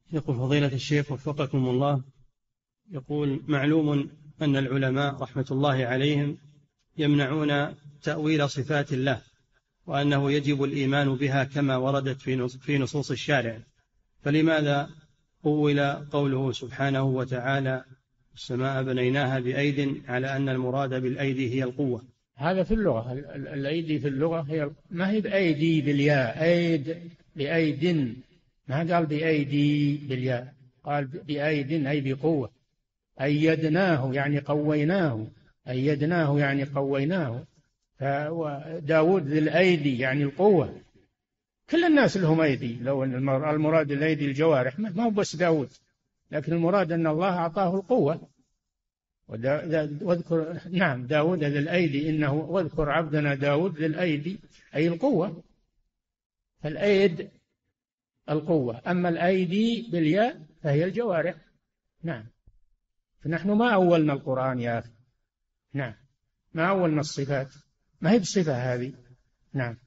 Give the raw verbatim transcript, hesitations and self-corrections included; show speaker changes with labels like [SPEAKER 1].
[SPEAKER 1] يقول فضيلة الشيخ وفقكم الله، يقول معلوم أن العلماء رحمة الله عليهم يمنعون تأويل صفات الله، وأنه يجب الإيمان بها كما وردت في نصوص الشارع، فلماذا أول قوله سبحانه وتعالى السماء بنيناها بأيد على أن المراد بالأيدي هي القوة؟
[SPEAKER 2] هذا في اللغة، الأيدي في اللغة هي ما هي بأيدي بالياء، أيد بأيد، ما قال بأيدي بالياء، قال بأيد أي بقوة. أيدناه يعني قويناه، أيدناه يعني قويناه. فداود ذي الأيدي يعني القوة. كل الناس لهم أيدي، لو أن المراد الأيدي الجوارح ما هو بس داود، لكن المراد أن الله أعطاه القوة. واذكر نعم داود ذي الأيدي إنه، واذكر عبدنا داود ذي الأيدي أي القوة. فالأيد القوة، أما الأيدي بالياء فهي الجوارح. نعم. فنحن ما أولنا القرآن يا أخي، نعم ما أولنا الصفات، ما هي بصفة هذه. نعم.